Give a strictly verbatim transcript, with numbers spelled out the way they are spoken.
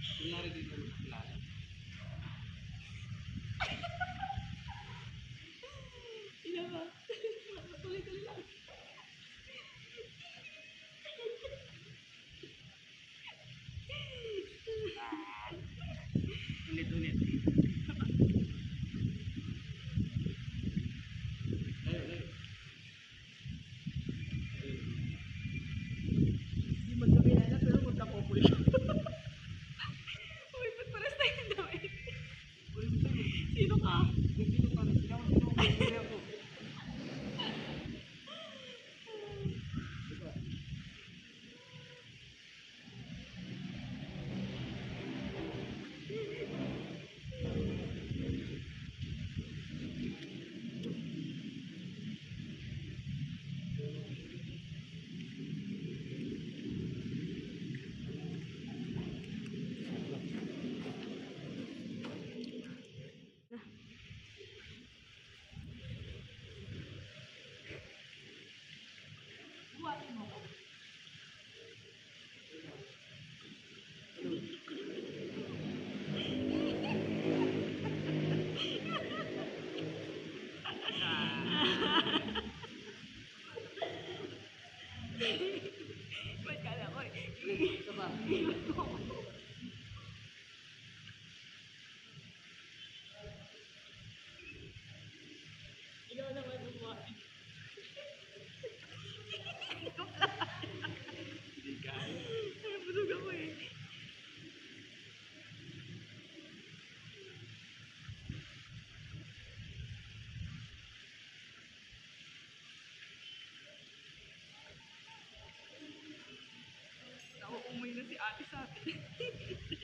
Kunyari dito mo kakilala. Ina ba? Tuloy-tuloy lang. Ulit-ulit. Layo, layo. Hindi mo ito kilala pero magkapopoy siya. Uy, ba't pares tayo ng damit? Sino ka? Sino pa rin? Sino ako? Sino ako? Diba? Buhatin mo ko. Ba't kala ko eh? Ito ba? Ikaw naman buhatin. Hindi kaya. Ay, busog ako eh. Nauumay na si ate sa atin.